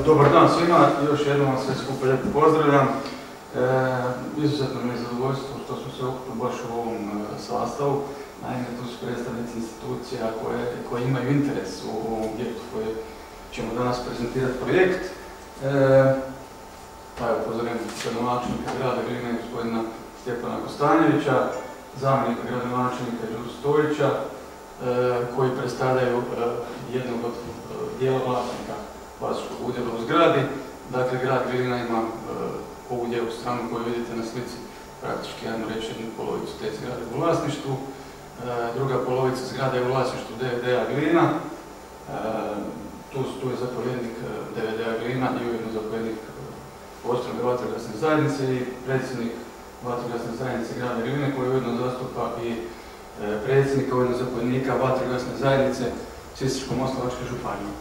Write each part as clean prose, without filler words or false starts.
Dobar dan svima, još jednom vas sve skupa lijepo pozdravljam. Izuzetno mi je zadovoljstvo što smo se okupili baš u ovom sastavu. Naime, tu su predstavnici institucija koje imaju interes u ovom objektu koje ćemo danas prezentirati projekt. Pa evo, pozdravljam gradonačelnika grada Gline, gospodina Stjepana Kostanjevića, zamjenika gradonačelnika Đuru Stojića, koji predstavljaju jednog od dijela vlasnika vlasničkog udjela u zgradi. Dakle, grad Glina ima ovu lijevu stranu koju vidite na slici, praktički jednu reći jednu polovicu te zgrade u vlasništvu. Druga polovica zgrade je u vlasništvu DVD-a Glina. Tu je zapovjednik DVD-a Glina i ujedno zapovjednik postrojbe vatrogasne zajednice i predsjednik vatrogasne zajednice grada Gline koji ujedno zastupa i predsjednika, ujedno zapovjednika vatrogasne zajednice Sisačko-moslavačke županije.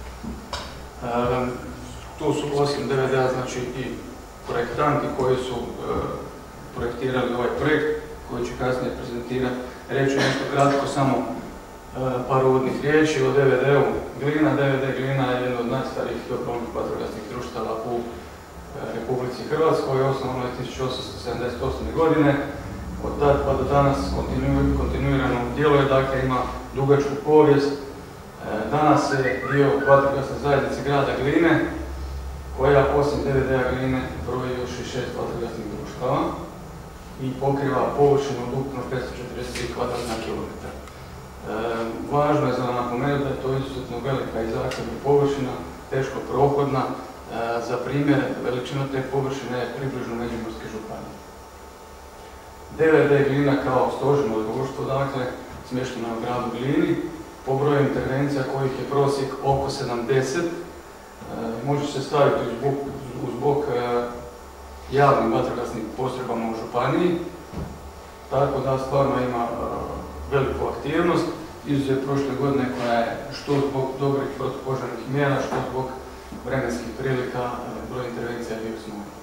Tu su osim DVD-a znači i projektanti koji su projektirali ovaj projekt koji ću kasnije prezentirati. Reći nešto kratko, samo par uvodnih riječi o DVD-u Glina. DVD Glina je jedno od najstarijih dobrovoljnih vatrogasnih društava u Republici Hrvatskoj, osnovano je 1878. godine. Od tada pa do danas kontinuirano djeluje, dakle ima dugačku povijest. Danas je dio vatrogasne zajednice grada Gline, koja osim DVD-a Gline broji još i 6 vatrogasnih društava i pokriva površinu od ukupno 543 kvadratna kilometra. Važno je za napomenuti da je to izuzetno velika i zahtjevna površina, teško prohodna. Za primjer, veličina te površine je približno Međimurske županije. DVD Glina kao stožerno društvo, dakle, smješteno u gradu Glini, po broju intervencija kojih je prosjek oko 70, može se staviti uz bok javnim vatrogasnim postrojbama u županiji, tako da stvarno ima veliku aktivnost, izuzev prošle godine koja je što zbog dobrih protupožarnih mjera, što zbog vremenskih prilika, broj intervencija je bio smanjen.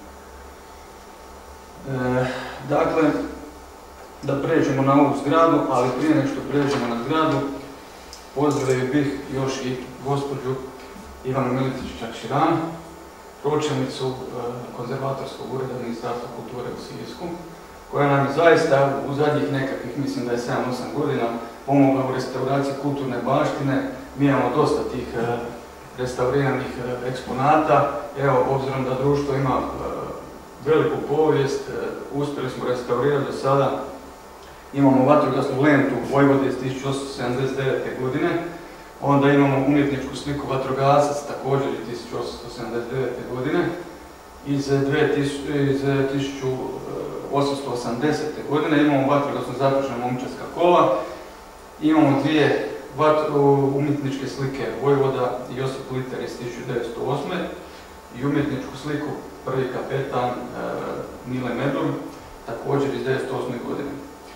Dakle, da pređemo na ovu zgradu, ali prije nego što pređemo na zgradu, pozdravio bih još i gospođu Ivanu Miletić-Čakširan, pročelnicu konzervatorskog ureda Ministarstva kulture u Sisku, koja nam je zaista u zadnjih nekakvih, mislim da je 7-8 godina, pomogla u restauraciji kulturne baštine. Mi imamo dosta tih restauriranih eksponata. Evo, obzirom da društvo ima veliku povijest, uspjeli smo restaurirati do sada. Imamo vatrogasnu lentu Vojvode iz 1879. godine, onda imamo umjetničku sliku Vatrogasac također iz 1879. godine, iz 1880. godine imamo vatrogasno zapušena momčarska kola, imamo dvije umjetničke slike Vojvoda i Josip Liter iz 1908. i umjetničku sliku prvi kapetan Mile Medulj, također iz 1908. godine.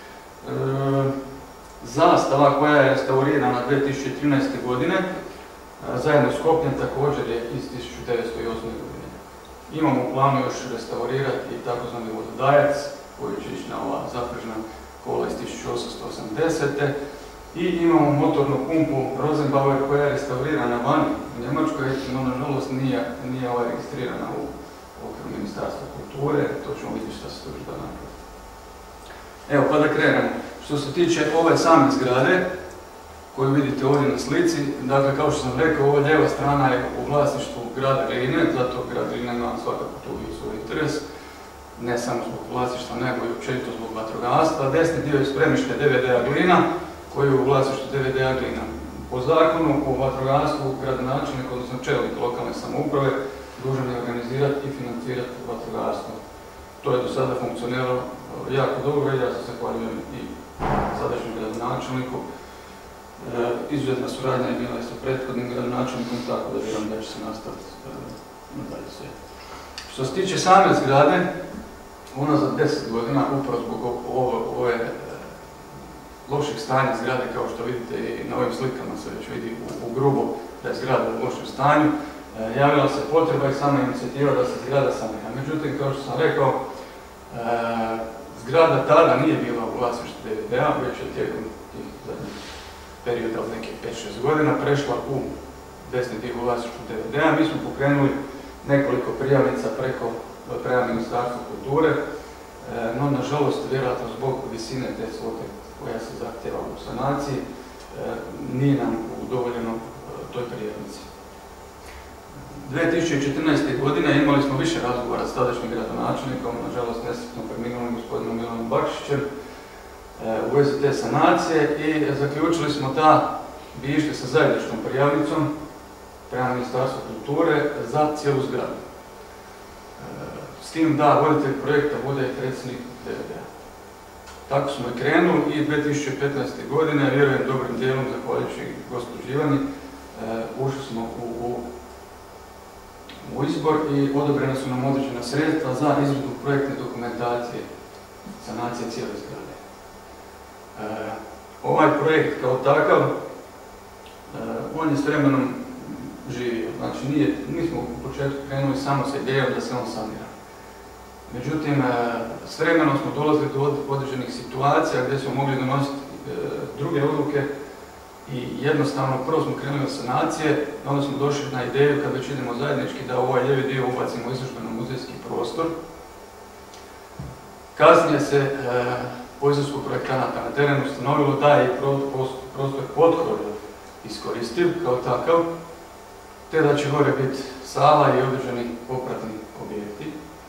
Zastava koja je restaurirana 2013. godine, zajedno s kopljem, također je iz 1908. godine. Imamo u planu još restaurirati i takozvani vododajac, koji će ići na ova zaprežna kola iz 1880. I imamo motornu pumpu Rosenbauer koja je restaurirana vani u Njemačkoj, no nažalost nije registrirana u okviru Ministarstva kulture, to ćemo vidjeti što se tu još da napravi. Evo, pa da krenemo. Što se tiče ove same zgrade, koju vidite ovdje na slici, dakle, kao što sam rekao, ova lijeva strana je u vlasništvu grada Gline, zato grad Glina ima svakako tu i svoj interes, ne samo zbog vlasništva, nego i općenito zbog vatrogastva. Desni dio je spremište DVD-a Glina, koji je u vlasništvu DVD-a Glina. Po zakonu o vatrogastvu, gradonačelnik, odnosno čelnik lokalne samouprave, dužan je organizirati i financirati vatrogastvo. To je do sada funkcioniralo jako dobro i ja se zahvaljujem i sadašnjem gradonačelniku. Izuzetna suradnja je bila i sa prethodnim gradonačelnikom, tako da vjerujem da će se nastaviti nadalje sve. Što se tiče same zgrade, ona za 10 godina, upravo zbog ove lošeg stanja zgrade, kao što vidite i na ovim slikama se već vidi u grubo da je zgrada u lošem stanju, javila se potreba i sama inicijativa da se zgrada sanira. Međutim, kao što sam rekao, zgrada tada nije bila u vlasništvu DVD-a, već je tijekom tih zadnjih perioda od nekih 5-6 godina prešla u desni dio u vlasništvu DVD-a. Mi smo pokrenuli nekoliko prijavnica prema Ministarstvu kulture, no nažalost, vjerojatno zbog visine te svote koja se zahtjeva u sanaciji, nije nam udovoljeno toj prijavnici. 2014. godine imali smo više razgovora s tadašnjim gradonačelnikom, nažalost nesretno preminulim gospodinom Milanom Bakšićem, u vezi te sanacije i zaključili smo da bi išli sa zajedničkom prijavnicom prema Ministarstvu kulture za cijelu zgradu. S tim da voditelj projekta bude predsjednik DVD-a. Tako smo i krenuli i 2015. godine, vjerujem dobrim dijelom, zahvaljujući gospođi Ivani, ušli smo u izbor i odobrena su nam određena sredstva za izradu projektne dokumentacije sanacije cijele zgrade. Ovaj projekt kao takav, on je s vremenom živio. Znači, nismo u početku krenuli samo sa idejom da se on sanira. Međutim, s vremenom smo dolazili do određenih situacija gdje smo mogli donositi druge odluke i jednostavno prvo smo krenuli od sanacije, onda smo došli na ideju kad već idemo zajednički da ovaj lijevi dio ubacimo u izložbeno-muzejski prostor. Kasnije se po izlasku projektanata na terenu ustanovilo da je prostor potkrovlja iskoristiv kao takav, te da će gore biti sala i određeni popratni objekti.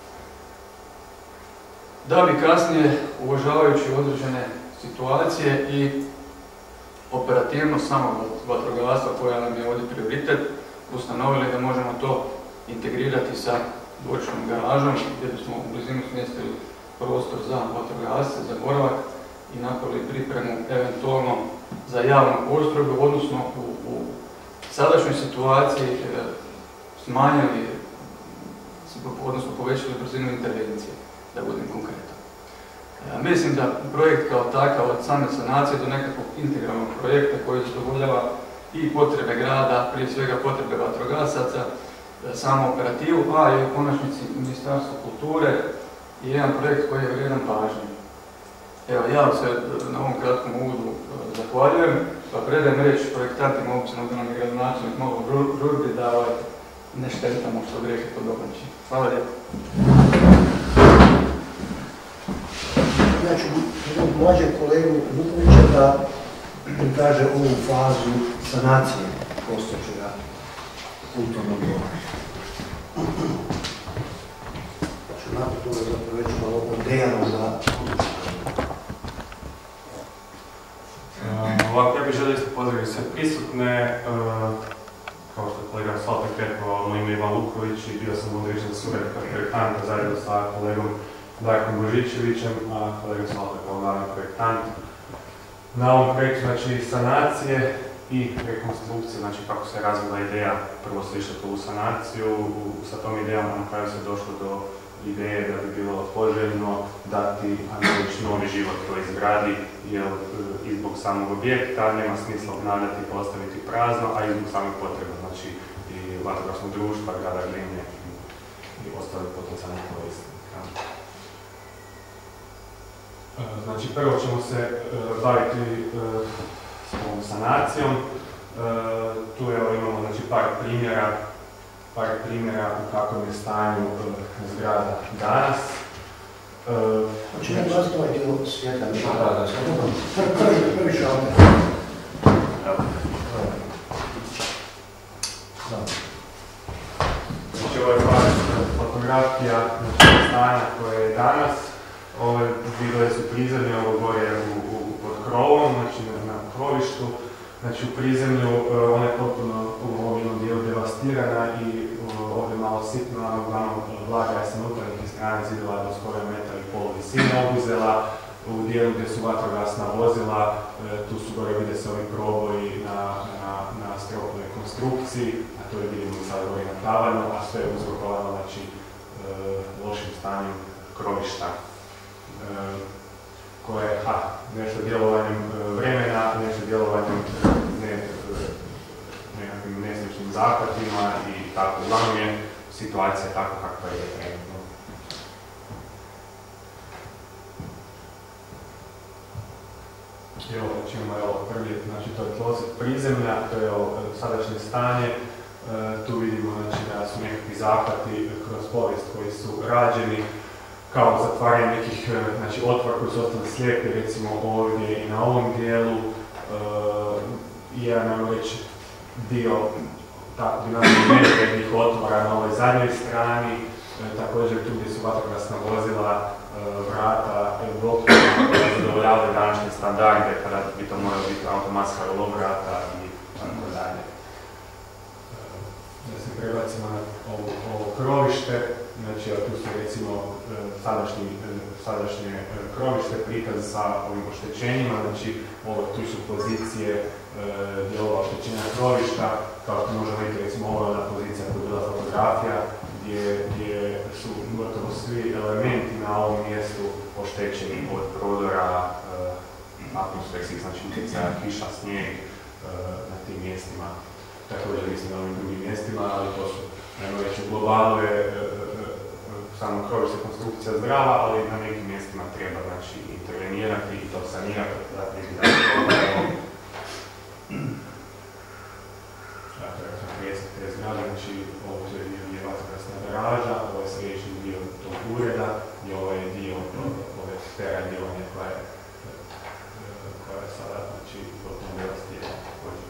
Da bi kasnije, uvažavajući određene situacije i operativnost samog vatrogastva koja nam je ovdje prioritet, ustanovili da možemo to integrirati sa dvorišnom garažom gdje bismo u blizinu smjestili prostor za vatrogasce, za boravak i napravili pripremu eventualno za javnu postrojbu, odnosno u sadašnjoj situaciji smanjili, odnosno povećali brzinu intervencije, da budem konkretan. Mislim da projekt kao takav od same sanacije do nekakvog integralnog projekta koji zadovoljava i potrebe grada, prije svega potrebe vatrogasaca, samu operativu, a i u konačnici Ministarstvo kulture je jedan projekt koji je vrijedan pažnje. Evo, ja se na ovom kratkom uvodu zahvaljujem, pa predajem riječ projektantima, opisano da nam je gradonačelnik malo žurbi da ne štetamo što bi rekli po domaći. Hvala lijepo. Ja ću mlađeg kolegu Vukovića da prikaže ovu fazu sanacije postojećega kulturnog dobra. Nakon toga zapravo već malo odejano za ovako, ja bih želio isto pozdraviti sve prisutne. Kao što je kolega Saltak rekao, moj ime je Ivan Luković i bio sam određen suradnika projektanta zajedno sa kolegom Darkom Božićevićem, a kolega Saltak kao glavni projektant. Na ovom projektu, znači, sanacije i rekonstrukcije, znači kako se razvila ideja, prvo se išlo to u sanaciju, sa tom idejom na kraju se došlo do ideje da bi bilo poželjno dati novi život toj zgradi, jer i zbog samog objekta nema smisla obnavljati i postaviti prazno, a i zbog samih potreba, znači i vatrogasnog društva, grada Gline i ostalih potencijalnih korisnika. Znači, prvo ćemo se baviti s ovom sanacijom. Tu imamo, znači, par primjera u kakvom je stanju zgrada danas. Hoće ne gledati ovaj dio svijeta? Prvi šalter. Znači, ovo je fotografija stanja koje je danas. Ove vidove su prizemlje, ovo gore pod krovom, znači na krovištu. Znači u prizemlju ona je potpuno u ovom dijelu devastirana i ovdje malo sitno, uglavnom vlaga je sa unutarnjih strane zidila do skoro 1,5 metra visine obuzela. U dijelu gdje su vatrogasna vozila, tu su gore vide se ovi proboji na stropnoj konstrukciji, a to je vidimo sad gore na tavanu, a sve je uzrokovano, znači, lošim stanjem krovišta, koje je nešto djelovanjem vremena, nešto djelovanjem nekakvim nesrećnim zahvatima i tako. Uglavnom je situacija tako kakva je trenutno. I ovo ćemo prvi, znači to je tlocet prizemlja, to je sadašnje stanje. Tu vidimo znači, da su nekakvi zahvati kroz povijest koji su rađeni kao zatvaranje nekih znači, otvora koji su ostali slijepi, recimo ovdje i na ovom dijelu. Jedan, ajmo reći, dio tako dinamičnih otvora na ovoj zadnjoj strani, također tu gdje su vatrogasna vozila, vrata, blokova koji zadovoljavaju današnje standarde, kada bi to moralo biti automatska vrata i tako dalje. Da se prebacimo na ovo krovište, znači tu su recimo sadašnje krovište, prikaz sa ovim oštećenjima, znači tu su pozicije dijelova oštećenja krovišta, kao što možemo vidjeti recimo ovo je ona pozicija koja je bila fotografija, gdje su gotovo svi elementi na ovom mjestu oštećeni od prodora atmosferskih, znači utjecaja kiša, snijeg na tim mjestima. Također mislim na ovim drugim mjestima, ali to su, ajmo reći, u globalu je samo krovište konstrukcija zdrava, ali na nekim mjestima treba znači, intervenirati i to sanirati, dakle, te zgrade, znači ovo je vatrogasna garaža, ovo je središnji dio tog ureda i ovo je dio ove sfera djelovanja koja je sada znači, u tom djelostijelu također.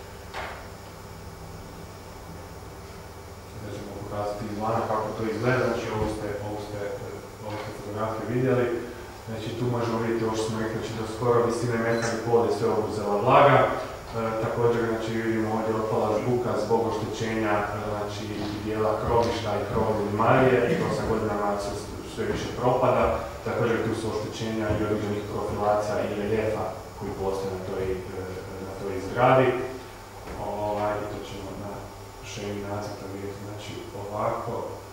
Sada ćemo pokazati izvana kako to izgleda, znači ovo ste fotografije vidjeli. Znači tu možemo vidjeti ovo što smo rekli, znači do skoro visine metra i pol je sve obuzela vlaga. Također znači, vidimo ovdje otpala žbuka zbog oštećenja znači, dijela krovišta i krovne limarije i to sa godinama sve više propada. Također tu su oštećenja i određenih profilacija i reljefa koji postoje na toj zgradi. I to ćemo na šemi nacrta vidjeti znači, ovako.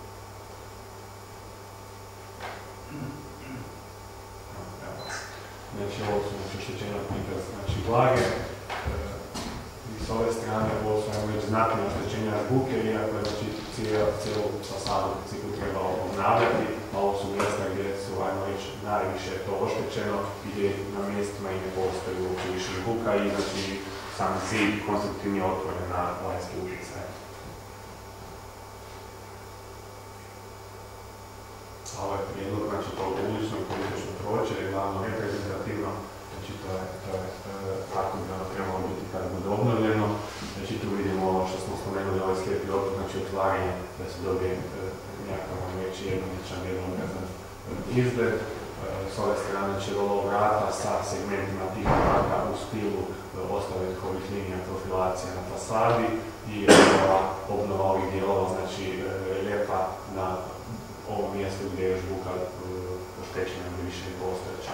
Znači ovo su oštećenja prikaz znači, vlage. S ove strane ovo su već znatne oštećenja žbuke, iako je znači, cijelu fasadu ciklu trebalo obnavljati, a ovo su mjesta gdje su već najviše to oštećeno i gdje na mjestima i ne postoji uopće više žbuka i znači sam zid konstruktivni otvoren na vanjski utjecaj. A ovo je prijedlog, znači to ulično i politično proće, je glavno reprezentativno. Znači to je tako da trebalo biti kada bude obnovljeno. Znači tu vidimo ovo što smo spomenuli, ovaj slijepi otvor, znači otvaranje da se dobije nekakav veći jednoličan, jednoobrazan izgled. S ove strane će ovo vrata sa segmentima tih vrata u stilu ostavenih ovih linija profilacije na fasadi i obnova ovih dijelova, znači reljefa na ovom mjestu gdje je žbuka oštećena ili više postojeća.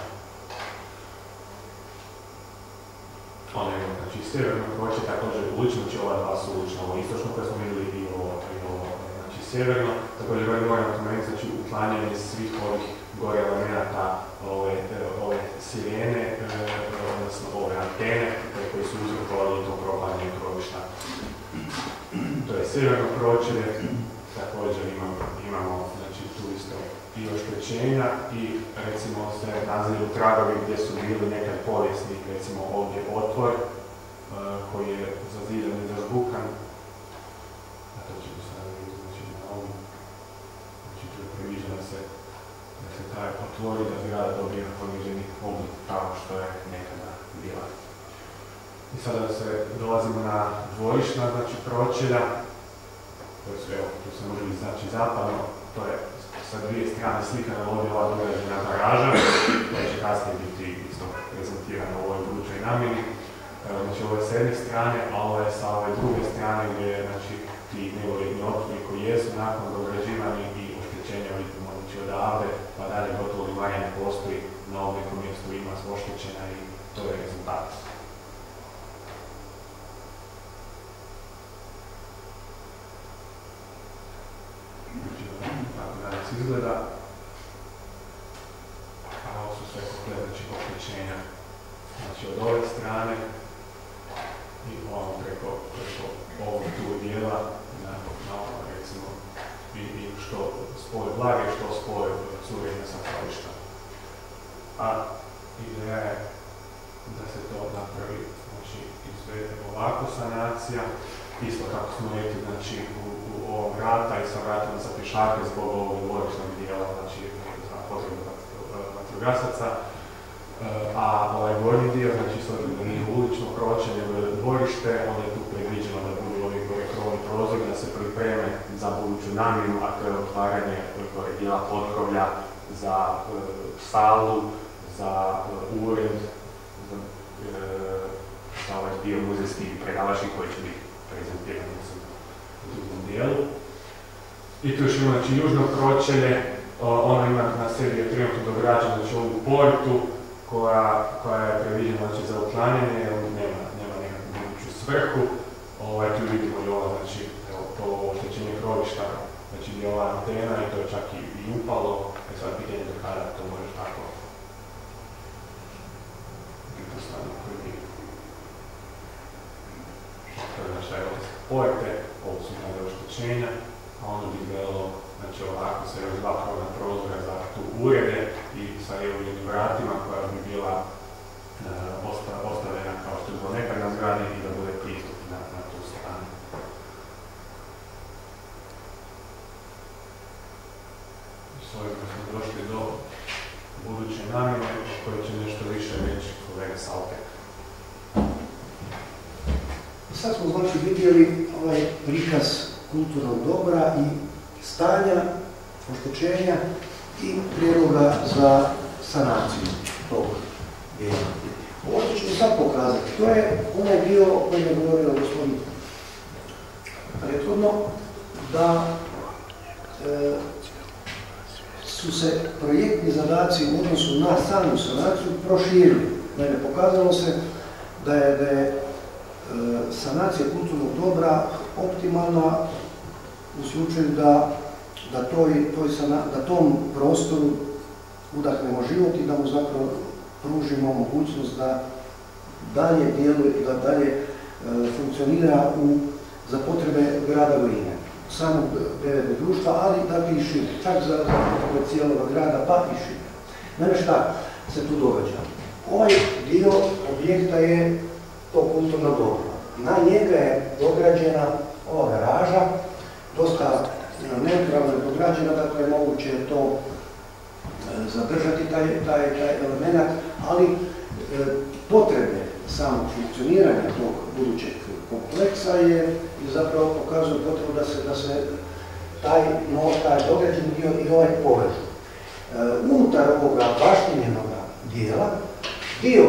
Ono je, znači, sjeverno krovište također ulično, znači ova dva su ulično, ovo istočno koje smo vidjeli i ovo znači, sjeverno. Također moramo spomenuti, znači, uklanjanje svih ovih gore elemenata, ove sirene, odnosno ove antene koje su uzrokovali to propadanje krovišta. To je sjeverno krovište, također imamo znači, tu isto i oštećenja i recimo se naziru tragovi gdje su bili nekad povijesni, recimo ovdje otvor koji je zazidan i zažbukan. A to ćemo sada vidjeti znači, na ovom. Znači tu je previđeno da se taj otvori da zgrada dobije poniženi oblik kao što je nekada bila. I sada da se dolazimo na dvorišna, znači pročelja. Koje su, evo, tu se može biti znači zapadno, to je sa dvije strane slikana ovdje ova dograđena garaža, koja će kasnije biti isto prezentirana u ovoj budućoj namjeni. Znači ovo je s jedne strane, a ovo je sa ove druge strane gdje je znači, ti nevoljedni otvori koji jesu nakon dograđivani i oštećenja vidimo znači odavde, pa dalje gotovo limarija ne postoji, na ovom nekom mjestu ima oštećena i to je rezultat. Tako danas izgleda. A ovo su sve kompletne oštećenja. Znači od ove strane i ovamo preko ovog tu dijela na ovo recimo i što spoj vlage, što spoj curenja sa krovišta. A ideja je da se to napravi, znači izvede ovako sanacija isto kako smo rekli, znači u ovog vrata i sa vratima za pješake zbog ovog dvorišnog dijela, znači za potrebu vatrogasaca. A ovaj gornji dio, znači s obzirom da nije ulično kročenje, dvorište, onda je tu predviđeno da budu ovi gore krovni prozori, da se pripreme za buduću namjenu, a to je otvaranje gore dijela potkrovlja za salu, za ured, za ovaj dio muzejski predavački koji će biti prezentiran u drugom dijelu. I tu još ima znači južno kročenje, ono ima na sebi je trenutno dograđeno, znači ovu portu koja je predviđena znači, za uklanjanje, nema nekakvu buduću svrhu. Tu vidimo i ovo, znači, to oštećenje krovišta, znači gdje je ova antena i to je čak i upalo, sad pitanje do kada to može tako biti postavljeno koji bi. To je znači porte, ovo su nade oštećenja, a ono bi izgledalo, znači ovako se još dva krovna prozora za tu urede i sa evoljenim vratima koja bi bila ostavljena kao što je bilo nekad na zgradi i da bude pristup na tu stranu. S ovim smo došli do buduće namjene koje će nešto više reći kolega Saltek. Sad smo znači vidjeli ovaj prikaz kulturnog dobra i stanja, oštećenja i prijedloga za sanaciju tog dijela. Ovo što ćemo sad pokazati, to je onaj dio o kojem je govorio gospodin prethodno, da su se projektni zadaci u odnosu na samu sanaciju proširili. Naime, pokazalo se da je sanacija kulturnog dobra optimalna u slučaju da tom prostoru udahnemo život i da mu zapravo pružimo mogućnost da dalje djeluje i da dalje funkcionira za potrebe grada Gline, samog DVD društva, ali da i šire, čak za potrebe cijelog grada pa i šire. Naime, šta se tu događa? Ovaj dio objekta je to kulturno dobro. Na njega je dograđena ova garaža, dosta neutralno je dograđena, dakle moguće je to zadržati taj element, ali potrebe samog funkcioniranja tog budućeg kompleksa je zapravo pokazuje potrebu da se taj dograđeni dio i ovaj povežu. Unutar ovoga baštinjenog dijela, dio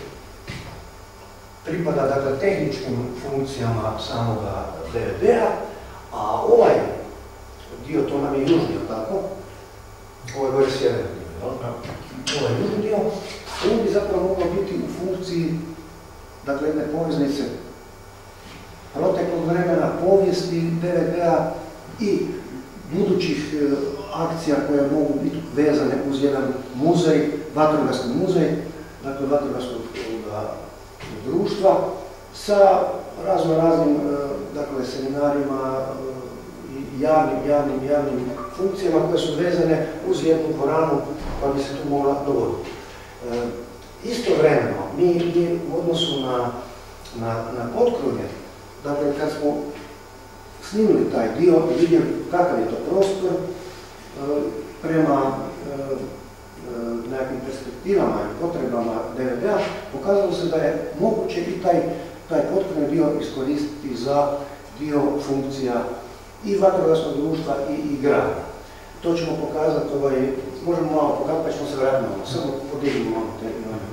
pripada dakle tehničkim funkcijama samoga DVD-a, a ovaj dio, to nam je južni, tako? Ovo je gore sjeverni dio, ovaj južni dio, on bi zapravo mogao biti u funkciji, dakle, jedne poveznice proteklog vremena, povijesti DVD-a i budućih akcija koje mogu biti vezane uz jedan muzej, vatrogasni muzej, dakle, vatrogasnog društva, sa raznim dakle, seminarima i javnim funkcijama koje su vezane uz jednu dvoranu koja bi se tu mogla dogoditi. Istovremeno, mi u odnosu na potkrovlje, dakle, kad smo snimili taj dio i vidjeli kakav je to prostor, prema nekakvim perspektivama i potrebama DVD-a, pokazalo se da je moguće i taj potkrovni dio iskoristiti za dio funkcija i vatrogasnog društva i grada. To ćemo pokazati, možemo malo pokazati, pa ćemo se vratiti malo, samo podijelimo malo te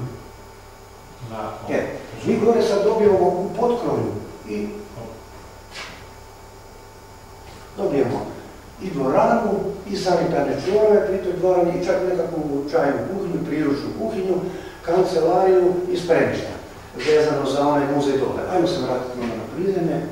mi gore sad dobijemo u potkrovlju i dobijemo i dvoranu, i sanitarne čvorove pri toj dvorani, i čak nekakvu čajnu kuhinju, priručnu kuhinju, kancelariju i spremišta, vezano za onaj muzej dole. Ajmo se vratiti na prizemlje.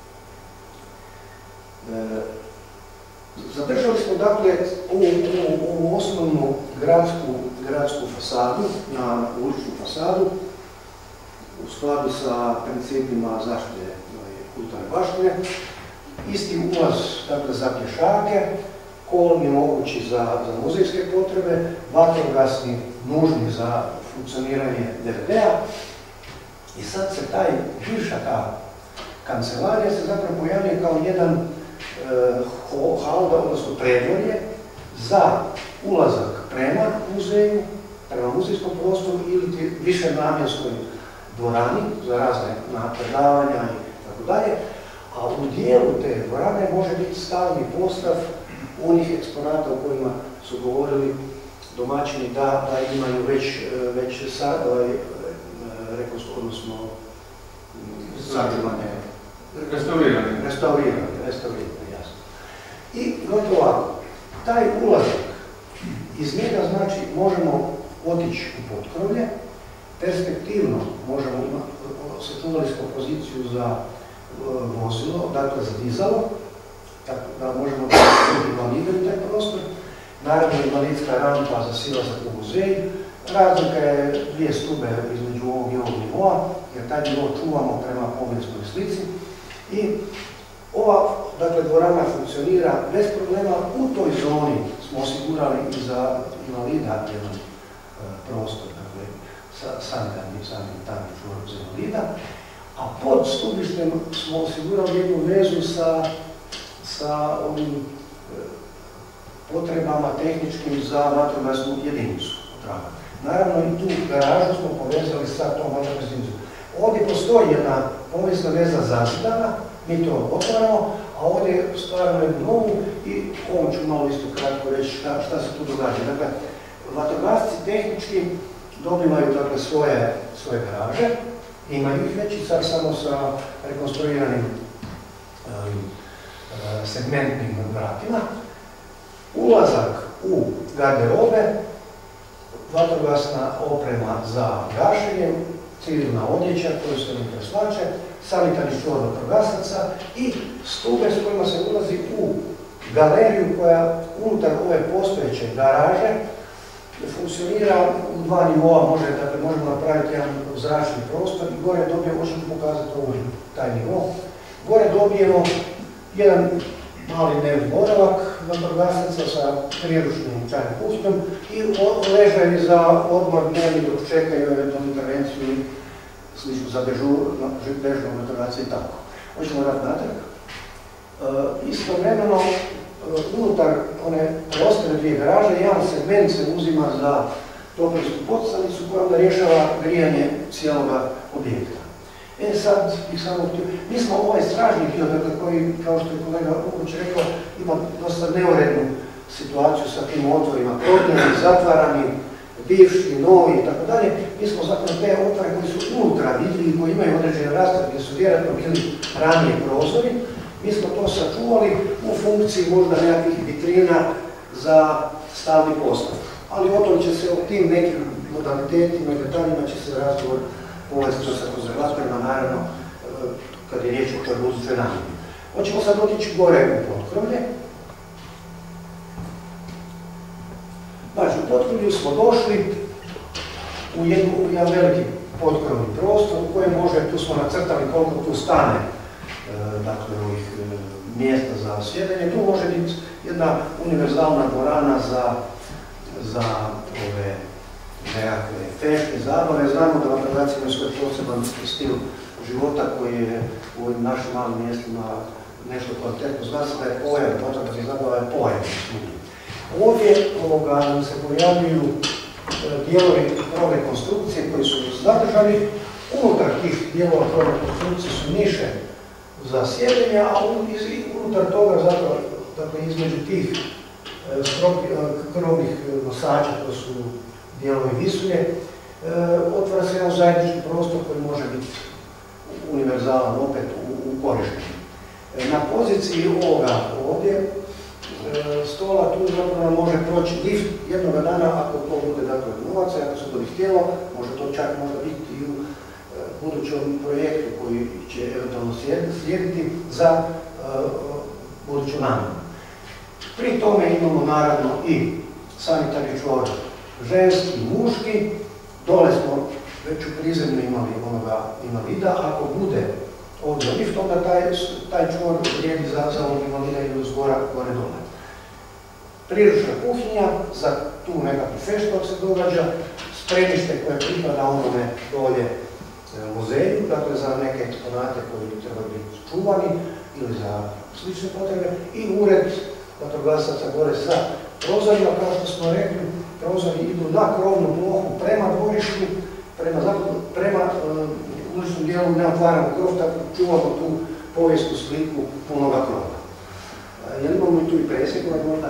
Zadržali smo, dakle, ovu osnovnu gradsku fasadu, na uličnu fasadu, u skladu sa principima zaštite kulturne baštine. Isti ulaz, dakle, za pješake, kolni mogući za muzejske potrebe, vatrogasni nužni za funkcioniranje DVD-a. I sad se bivša ta kancelarija se zapravo pojavljuje kao jedan hal, odnosno predvorje za ulazak prema muzeju, prema muzejskom prostoru ili više namjenskoj dvorani za razne predavanja i tako dalje. A u dijelu te dvorane može biti stalni postav onih eksponata o kojima su govorili domaćini da imaju već odnosno sačuvane, restaurirane, jasno. I gotovo ovako, taj ulazak, iz njega znači možemo otići u potkrovlje, perspektivno možemo imati, sačuvali smo poziciju za vozilo, dakle za dizalo, tako da možemo biti invalide u taj prostor. Naravno, invalidska rampa za silazak u muzej. Razlika je 2 stube između ovog i ovog nivoa, jer taj nivo čuvamo prema povijesnoj slici. I ova, dakle, dvorana funkcionira bez problema. U toj zoni smo osigurali i za invalida jedan prostor, dakle, sanitarni čvor za invalida. A pod stubištem smo osigurali jednu vezu sa ovim potrebama tehničkim za vatrogasnu jedinicu. Naravno i tu garažu smo povezali sa tom vatrogasnom jedinicom. Ovdje postoji jedna povijesna veza zazidana, mi to otvaramo, a ovdje stvaramo jednu novu i ovom ću malo isto kratko reći šta se tu događa. Dakle, vatrogasci tehnički dobivaju svoje garaže, imaju ih već i sad samo sa rekonstruiranim segmentnim vratima. Ulazak u garderobe, vatrogasna oprema za gašenje, civilna odjeća koju se ne preslače, sanitarni čvor vatrogasaca i stube s kojima se ulazi u galeriju koja unutar ove postojeće garaže funkcionira u 2 nivoa, možemo napraviti jedan zračni prostor i gore dobijemo, možemo pokazati taj nivo, gore dobijemo jedan mali dnevni boravak vatrogasaca sa priručnim čajnim pustom i ležajevi za odmor dnevni dok čekaju eventualnu intervenciju i slično za dežurnog vatrogasca i tako. Hoćemo rad natrag. Istovremeno, unutar one preostale 2 garaže, jedan segment se uzima za toplinsku podstanicu koja onda rješava grijanje cijeloga objekta. Sad bih samo htio, mi smo ovaj stražni dio, dakle, koji, kao što je kolega Ugović rekao, ima dosta neurednu situaciju sa tim otvorima, prodnjeni, zatvarani, bivši, novi i tako dalje. Mi smo zapravo te otvore koji su unutra vidljivi, koji imaju određene rastor, gdje su vjerojatno bili ranije prozori, mi smo to sačuvali u funkciji možda nekakvih vitrina za stalni postav. Ali o tom će se, o tim nekim modalitetima i detaljima će se razgovor povesti sa konzervatorima, naravno, kad je riječ o toj muzičkoj namjeni. Hoćemo sad otići gore u potkrovlje. Znači, u potkrovlju smo došli u jedan veliki potkrovni prostor u kojem može, tu smo nacrtali koliko tu stane, dakle, ovih mjesta za sjedenje. Tu može biti jedna univerzalna dvorana za ove nekakve feške, zabave. Znamo da vatrogasci imaju svoj poseban stil života koji je u ovim našim malim mjestima nešto kvalitetno. Zna se da je pojam, vatrogasna zabava je pojam. Ovdje nam se pojavljuju dijelovi prove konstrukcije koji su zadržani. Unutar tih dijelova prove konstrukcije su niše za sjedenje, a unutar toga, dakle, između tih krovnih nosača, to su dijelovi visulje, otvara se jedan zajednički prostor koji može biti univerzalan opet u korištenju. Na poziciji ovoga ovdje stola tu zapravo može proći lift jednoga dana ako to bude, dakle, novaca, ako se to bi htjelo, može to čak možda biti i u budućem projektu koji će eventualno slijediti za buduću namjenu. Pri tome imamo naravno i sanitarni čvor ženski i muški. Dole smo već u prizemlju imali onoga invalida. Ako bude ovdje lift, onda taj čvor vrijedi za ovog invalida ili uzgora gore dole. Priručna kuhinja, za tu nekakvu feštu se događa, spremište koje pripada onome dolje muzeju, dakle za neke eksponate koji bi trebali biti čuvani ili za slične potrebe, i ured vatrogasaca gore sa prozorima, kao što smo rekli, prozori idu na krovnu plohu prema dvorištu, prema uličnom dijelu ne otvaramo krov, tako čuvamo tu povijesnu sliku punoga krova. Jel imamo tu i presjeku na možda?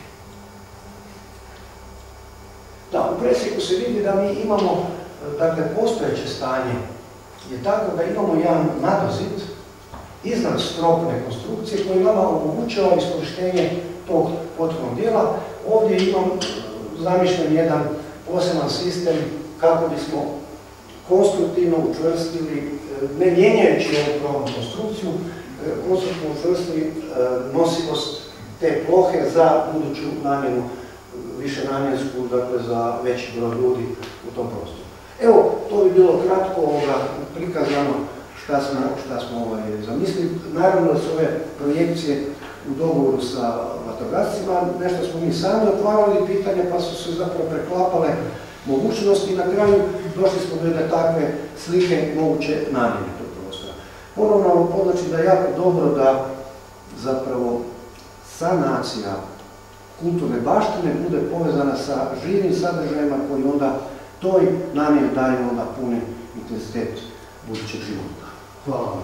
Da, u presjeku se vidi da mi imamo, dakle, postojeće stanje je tako da imamo jedan nadozid iznad stropne konstrukcije koji nama omogućava iskorištenje tog potpunog dijela. Ovdje imam zamišljen jedan poseban sistem kako bismo konstruktivno učvrstili, ne mijenjajući ovu krovnu konstrukciju, konstruktivno učvrstili nosivost te plohe za buduću namjenu, višenamjensku, dakle za veći broj ljudi u tom prostoru. Evo, to bi bilo kratko prikazano šta smo zamislili. Naravno da su ove projekcije u dogovoru sa vatrogascima, nešto smo mi sami otvarali pitanja, pa su se zapravo preklapale mogućnosti i na kraju došli smo do jedne takve slike moguće namjene tog prostora. Ponovno podlačim da je jako dobro da zapravo sanacija kulturne baštine bude povezana sa živim sadržajima koji onda toj namjeni daju onda puni intenzitet budućeg života. Hvala vam.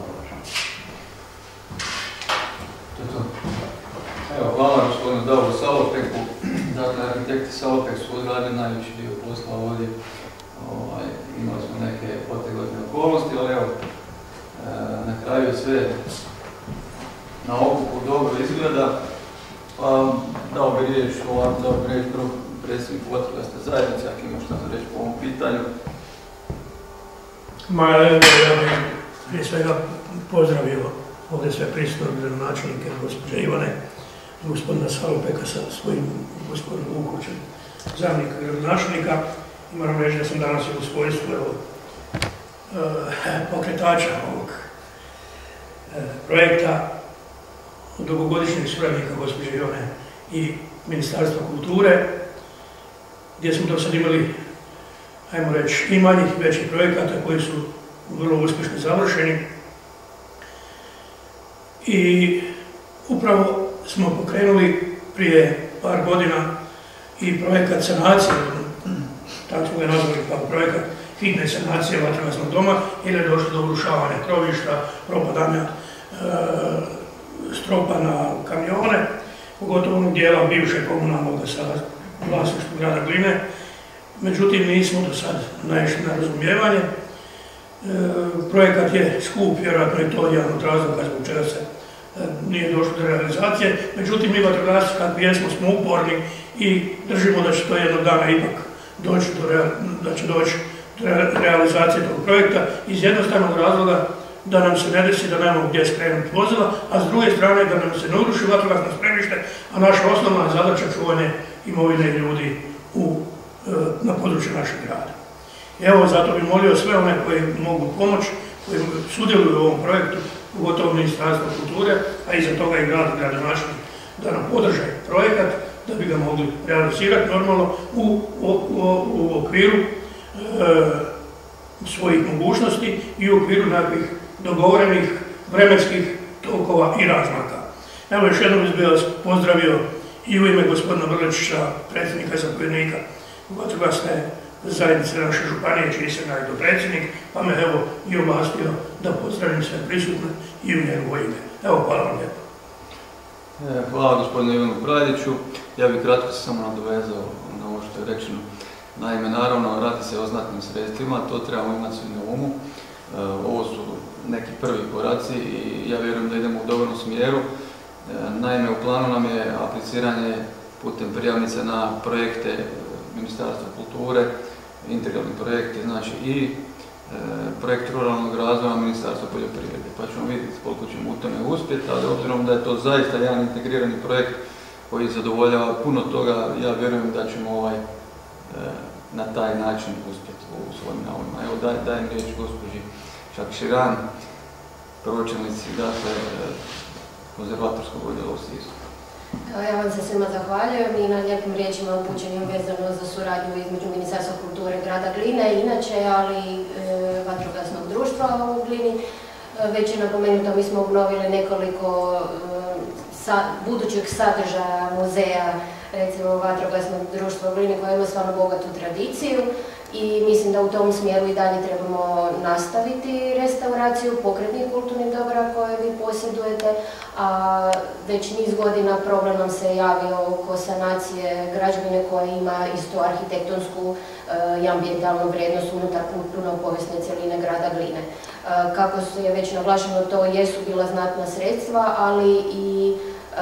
Evo, hvala gospodinu Davoru Salopeku. Dakle, arhitekti Salopek su odradili najveći dio posla ovdje. Imali smo neke otegotne okolnosti, ali evo, na kraju sve na okupu dobro izgleda. Pa dao bi riječ prvo predsjedniku vatrogasne zajednice, ako ima šta reći po ovom pitanju. Ja bih prije svega pozdravio ovdje sve prisutne gradonačelnike, gospođe Ivane, gospodina Salopeka sa svojim gospodinom Vukovićem, zamjenika gradonačelnika. Moram reći da sam danas u svojstvu pokretača ovog projekta od dugogodišnjeg suradnika gospođe Ivane i Ministarstva kulture, gdje smo do sad imali, ajmo reći, i manjih i većih projekata koji su vrlo uspješno završeni. I upravo smo pokrenuli prije par godina i projekat sanacije, tako smo ga nazvali kao projekat hitne sanacije vatrogasnog doma, jer je došlo do urušavanja krovišta, propadanja stropa na kamione, pogotovo onog dijela bivše komunalnog sada vlasništva grada Gline. Međutim, nismo do sad naišli na razumijevanje. Projekat je skup, vjerojatno je to jedan od razloga zbog čega se nije došlo do realizacije. Međutim, mi vatrogasci kakvi jesmo smo uporni i držimo da će to jednog dana ipak doći do realizacije tog projekta iz jednostavnog razloga da nam se ne desi da nemamo gdje skrenuti vozila, a s druge strane da nam se ne uruši vatrogasno spremište, a naša osnovna zadaća čuvanje imovine i ljudi na području našeg grada. Evo, zato bih molio sve one koji mogu pomoći, koji sudjeluju u ovom projektu, pogotovo Ministarstvo kulture, a iza toga i gradonačelnik, da nam podrže projekat, da bi ga mogli realizirati normalno u okviru svojih mogućnosti i u okviru nekakvih dogovorenih vremenskih tokova i razmaka. Evo, još jednom bih vas pozdravio i u ime gospodina Vrličića, predsjednika zapovjednika vatrogasne zajednice naše županije, čiji sam ja i dopredsjednik, pa me evo i ovlastio da pozdravim sve prisutne i u njegovo ime. Evo, hvala vam lijepo. Hvala gospodinu Ivanu Pradiću. Ja bih kratko se samo nadovezao na ovo što je rečeno. Naime, naravno, radi se o znatnim sredstvima, to trebamo imati svi na umu. Ovo su neki prvi koraci i ja vjerujem da idemo u dobrom smjeru. Naime, u planu nam je apliciranje putem prijavnice na projekte Ministarstva kulture, integralni projekti, znači i projekt ruralnog razvoja Ministarstva poljoprivrede. Pa ćemo vidjeti koliko ćemo u tome uspjeti, ali obzirom da je to zaista jedan integrirani projekt koji zadovoljava puno toga, ja vjerujem da ćemo na taj način uspjeti u svojim naumima. Evo, dajem riječ gospođi Čakširan, pročelnici, dakle, konzervatorskog odjela u Sisku. Ja vam se svima zahvaljujem i na lijepim riječima upućenim vezano za suradnju između Ministarstva kulture grada Gline i inače, ali vatrogasnog društva u Glini. Već je napomenuto, mi smo obnovili nekoliko budućeg sadržaja muzeja, recimo vatrogasnog društva u Glini koja ima stvarno bogatu tradiciju i mislim da u tom smjeru i dalje trebamo nastaviti restauraciju pokretnih kulturnih dobra koje vi posjedujete, a već niz godina problem nam se javio oko sanacije građevine koja ima istu arhitektonsku i ambijentalnu vrijednost unutar kulturno-povijesne cjeline grada Gline. Kako je već naglašeno, to jesu bila znatna sredstva, ali i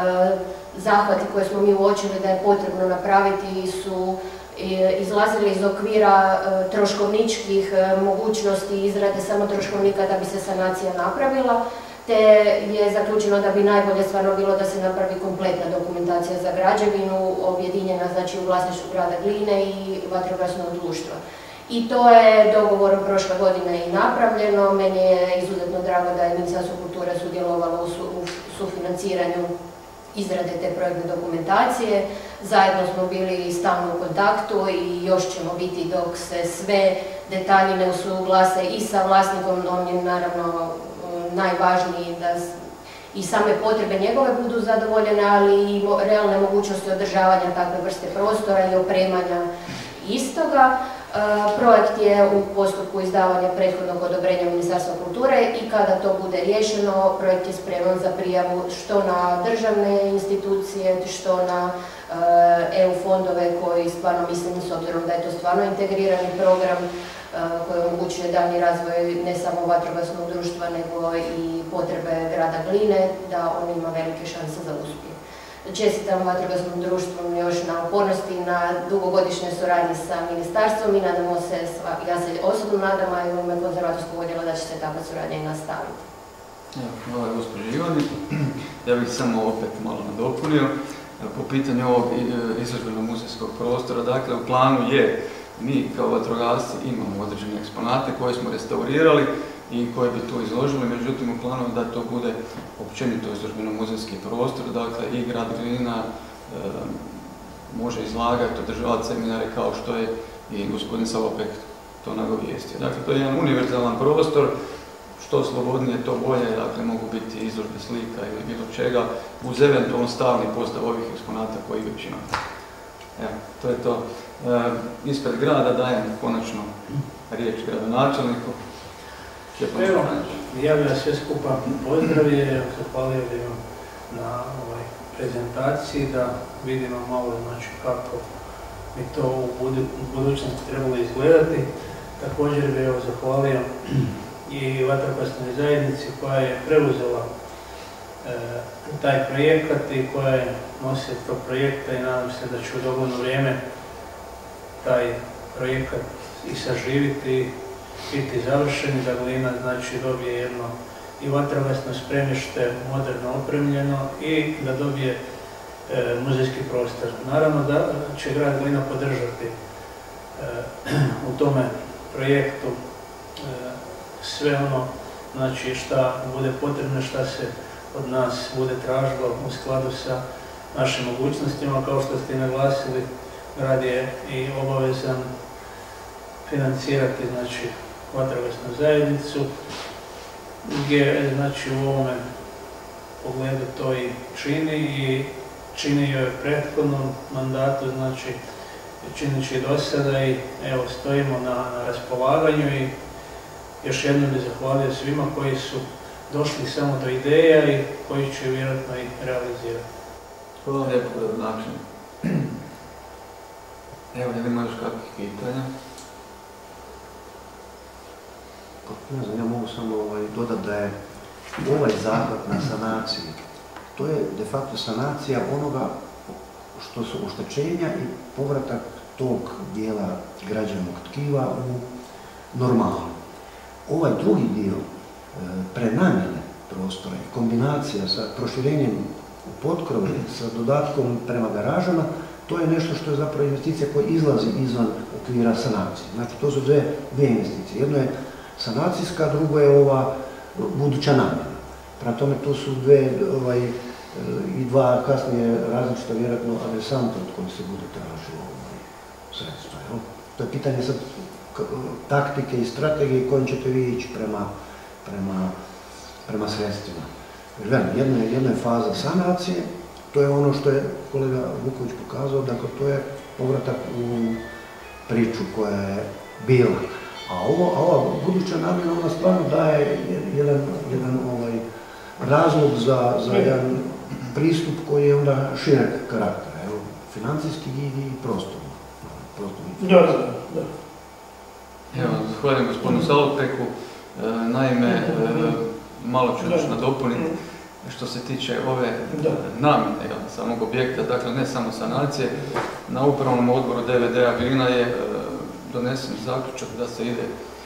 zahvati koje smo mi uočili da je potrebno napraviti su izlazili iz okvira troškovničkih mogućnosti izrade samo troškovnika da bi se sanacija napravila, te je zaključeno da bi najbolje stvarno bilo da se napravi kompletna dokumentacija za građevinu, objedinjena znači u vlasništvu grada Gline i vatrogasnog društva. I to je dogovorom prošle godine i napravljeno. Meni je izuzetno drago da je Ministarstvo kulture sudjelovalo u sufinanciranju izrade te projektne dokumentacije. Zajedno smo bili stalno u kontaktu i još ćemo biti dok se sve detalji ne usuglase i sa vlasnikom, on je naravno najvažniji da i same potrebe njegove budu zadovoljene, ali i realne mogućnosti održavanja takve vrste prostora i opremanja istoga. Projekt je u postupku izdavanja prethodnog odobrenja Ministarstva kulture i kada to bude riješeno, projekt je spreman za prijavu što na državne institucije, što na EU fondove koji stvarno mislim, s obzirom da je to stvarno integrirani program koji omogućuje daljnji razvoj ne samo vatrogasnog društva nego i potrebe grada Gline, da on ima velike šanse za uspjeh. Čestitam vatrogasnom društvu još na upornosti, na dugogodišnjoj suradnji sa ministarstvom i nadamo se, ja se osobno nadam, a i u ime konzervatorskog odjela da će se takva suradnja i nastaviti. Hvala gospođi Ivani. Ja bih samo opet malo nadopunio. Po pitanju ovog izložbeno-muzejskog prostora, dakle u planu je, mi kao vatrogasci imamo određene eksponate koje smo restaurirali i koje bi tu izložili, međutim u planu da to bude općenito izložbeno-muzejski prostor, dakle i grad Glina može izlagati, održavati seminare kao što je i gospodin Salopek to nagovijestio. Dakle, to je jedan univerzalan prostor, što slobodnije to bolje, dakle mogu biti izložbe slika ili bilo čega, uz eventualno stalni postav ovih eksponata koji već imamo. Evo, to je to. Ispred grada dajem konačno riječ gradonačelniku. Evo, ja bih vas sve skupa pozdravio, zahvalio bih vam na ovoj prezentaciji, da vidimo malo znači, kako bi to u budućnosti trebalo izgledati. Također bih zahvalio i vatrogasnoj zajednici koja je preuzela taj projekat i koja je nositelj tog projekta i nadam se da će u dogledno vrijeme taj projekat i saživiti, biti završen, da Glina znači dobije jedno i vatrogasno spremište moderno opremljeno i da dobije muzejski prostor. Naravno da će grad Glina podržati u tome projektu sve ono znači šta bude potrebno, šta se od nas bude tražilo u skladu sa našim mogućnostima. Kao što ste naglasili, grad je i obavezan financirati znači vatrogasnu zajednicu, gdje znači u ovome pogledu to i čini i čini joj u prethodnom mandatu, znači činit će i do sada i evo stojimo na raspolaganju i još jednom bih zahvalio svima koji su došli samo do ideja i koji će vjerojatno i realizirati. Hvala lijepo gradonačelniku. Evo, je li imaš kakvih pitanja? Ne znam, ja mogu samo dodati da je ovaj zahvat na sanaciji, to je de facto sanacija onoga što su oštećenja i povratak tog dijela građevnog tkiva u normalu. Ovaj drugi dio prenamjene prostora i kombinacija sa proširenjem u potkrove, sa dodatkom prema garažama, to je nešto što je zapravo investicija koja izlazi izvan okvira sanacije. Znači, to su dvije investicije. Jedno je sanacijska, drugo je ova buduća namjena. Prema tome, tu su i dva kasnije različita vjerojatno adresanta od kojih se bude tražilo sredstva. To je pitanje sad taktike i strategije kojim ćete vi ići prema sredstvima. Jedna je faza sanacije, to je ono što je kolega Vuković pokazao, dakle to je povratak u priču koja je bila. A ova buduća namjena, ona stvarno daje jedan razlog za jedan pristup koji je onda šireg karaktera, financijski i prostorni. Da. Evo, zahvaljujem gospodinu Salopreku. Naime, malo ću još nadopuniti što se tiče ove namjene samog objekta, dakle ne samo sanacije. Na upravnom odboru DVD-a Glina je donesen zaključak da se ide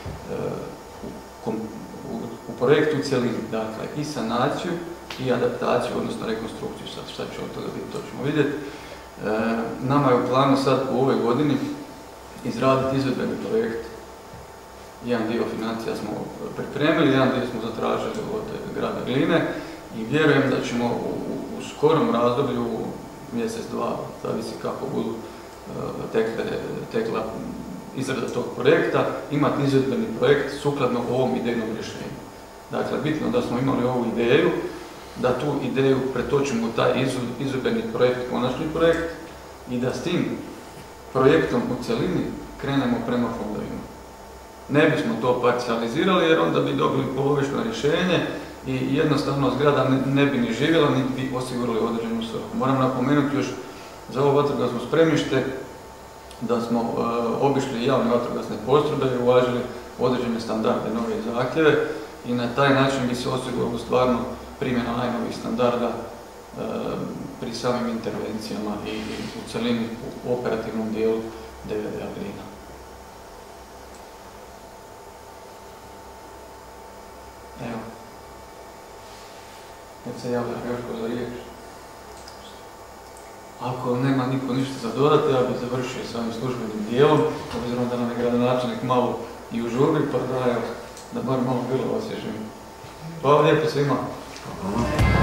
u projektu u cjelini, dakle i sanaciju i adaptaciju, odnosno rekonstrukciju. Sad šta će od toga biti, to ćemo vidjeti. Nama je u planu sad u ovoj godini izraditi izvedbeni projekt. Jedan dio financija smo pripremili, jedan dio smo zatražili od grada Gline i vjerujem da ćemo u skorom razdoblju, mjesec, dva, zavisi kako budu tekla izrada tog projekta, imati izvedbeni projekt sukladno ovom idejnom rješenju. Dakle, bitno da smo imali ovu ideju, da tu ideju pretočimo u taj izvedbeni projekt, konačni projekt i da s tim projektom u cjelini krenemo prema fondovima. Ne bismo to parcijalizirali jer onda bi dobili polovično rješenje i jednostavno zgrada ne bi ni živjela, niti bi osigurali određenu svrhu. Moram napomenuti još za ovo vatrogasno spremište da smo obišli javne vatrogasne postrojbe i uvažili određene standarde, nove zahtjeve i na taj način bi se osiguralo stvarno primjena najnovih standarda pri samim intervencijama i u cjelini u operativnom dijelu DVD-a Glina. Evo. Kad se javlja Joško za riječ. Ako nema niko ništa za dodati, ja bih završio s ovim službenim dijelom, obzirom da nam je gradonačelnik malo i u žurbi, pa da bar malo bilo osvježimo. Hvala lijepo svima.